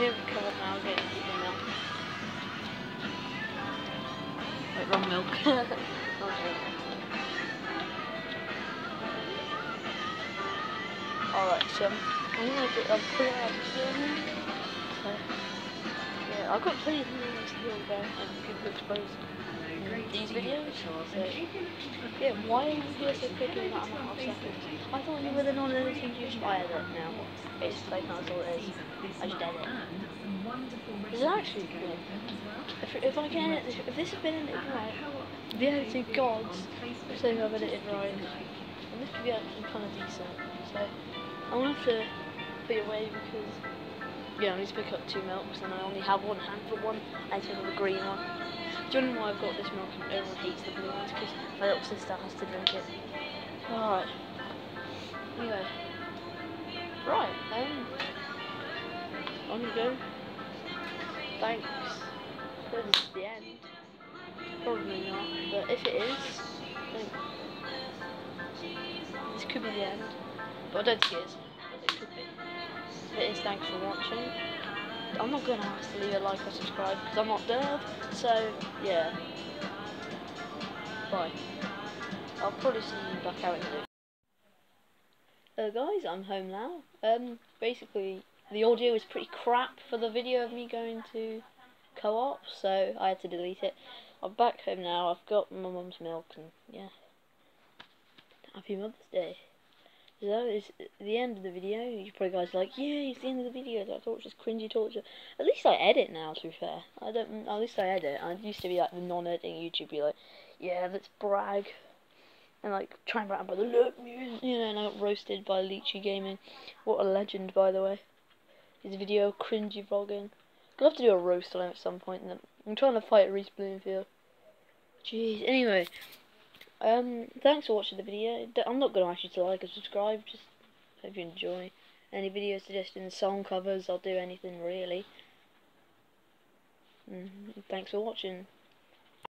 gonna come up now and get the milk. Wait, wrong milk. Okay. Alright, so I'm gonna put it out again. So, yeah, I've got plenty of things to do about and people expose these videos. So, yeah, why are you here so quickly in that amount of seconds? I thought you were the non-editing YouTube. I edit now. It's like that's all it is. I just edit. This is actually cool. If I can edit this, if this has been edited right, the editing gods saying I've edited right, and this could be actually kind of decent. So I'm gonna have to put it away because yeah, I need to pick up 2 milks and I only have one hand for one. I take the green one. Do you know why I've got this milk and everyone hates the blue ones? Because my little sister has to drink it. Alright. Anyway. Right, on you go. Thanks. This is the end. Probably not, but if it is, then this could be the end. But I don't think it is, but it could be. If it is, thanks for watching. I'm not going to ask to leave a like or subscribe because I'm not Derv, so yeah. Bye. I'll probably see you back out in the day. Hello guys, I'm home now. Basically, the audio is pretty crap for the video of me going to co-op, so I had to delete it. I'm back home now, I've got my mum's milk, and yeah. Happy Mother's Day. So that is the end of the video. You probably guys are like, yeah, it's the end of the video. I thought it was just cringy torture. At least I edit now, to be fair. At least I edit. I used to be like the non-editing YouTube, be like, yeah, let's brag. And like, try and brag about the look, you know, and I got roasted by Leechy Gaming. What a legend, by the way. His video, cringy vlogging. I'll have to do a roast on him at some point. And I'm trying to fight Reese Bloomfield. Jeez, anyway. Thanks for watching the video. I'm not going to ask you to like or subscribe, just hope you enjoy. Any video suggestions, song covers, I'll do anything really. Thanks for watching.